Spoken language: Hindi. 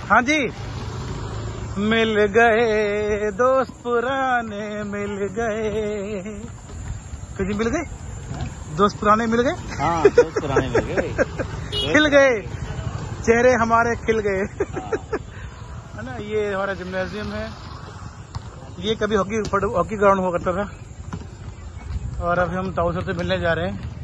हाँ जी, मिल गए दोस्त पुराने मिल गए। कभी मिल गए दोस्त पुराने मिल गए। हाँ, दोस्त पुराने मिल गए। खिल गए चेहरे हमारे खिल गए। है ना, ये हमारा जिम्नेजियम है। ये कभी हॉकी ग्राउंड हुआ करता था और अब हम ताऊ सर से मिलने जा रहे हैं।